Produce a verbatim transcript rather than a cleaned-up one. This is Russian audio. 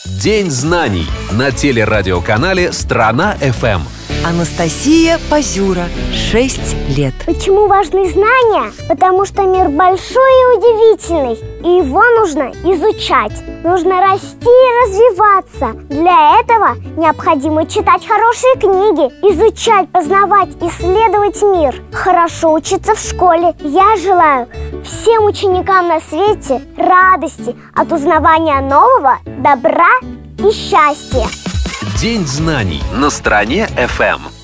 День знаний на телерадиоканале «Страна.ФМ». Анастасия Пазюра, шесть лет. Почему важны знания? Потому что мир большой и удивительный, и его нужно изучать. Нужно расти и развиваться. Для этого необходимо читать хорошие книги, изучать, познавать, исследовать мир, хорошо учиться в школе. Я желаю всем ученикам на свете радости от узнавания нового, добра и счастья. День знаний на Стране.ФМ.